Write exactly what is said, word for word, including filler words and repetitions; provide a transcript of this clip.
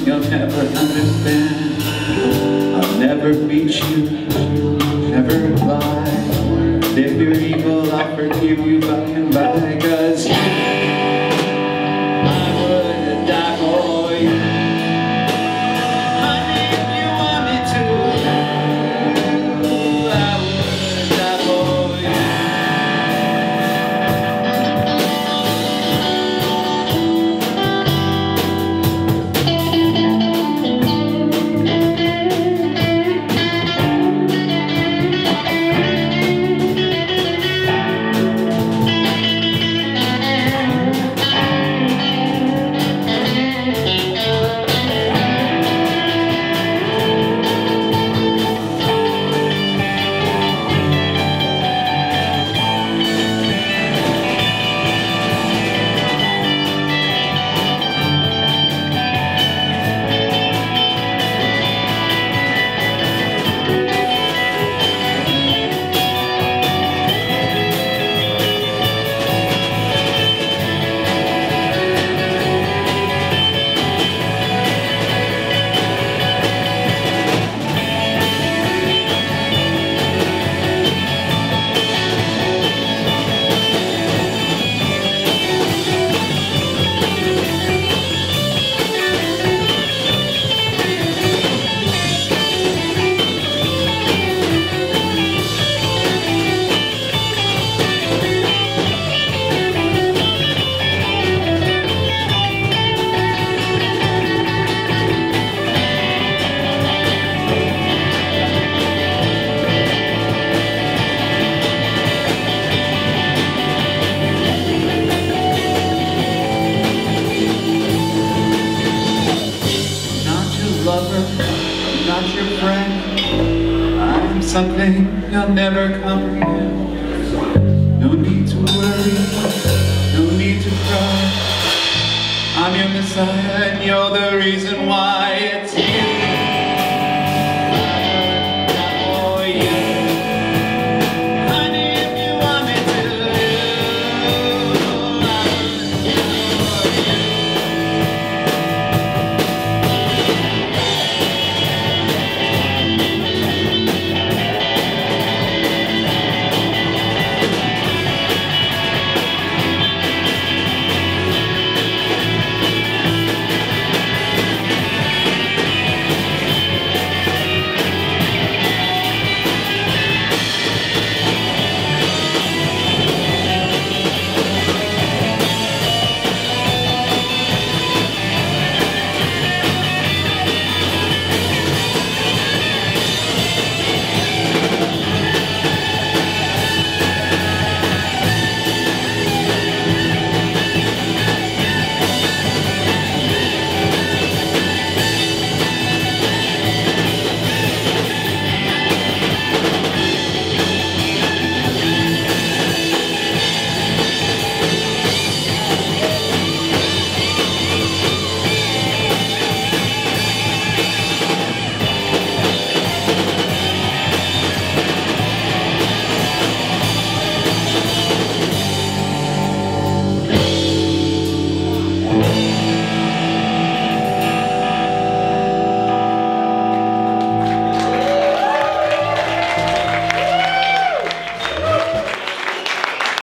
you'll never understand. I'll never beat you, never lie. If you're evil, I'll forgive you by and by, 'cause I would die for you. Honey, if you want me to, I would die for you. Lover, I'm not your friend. I'm something you'll never comprehend. No need to worry, no need to cry. I'm your Messiah and you're the reason why. It's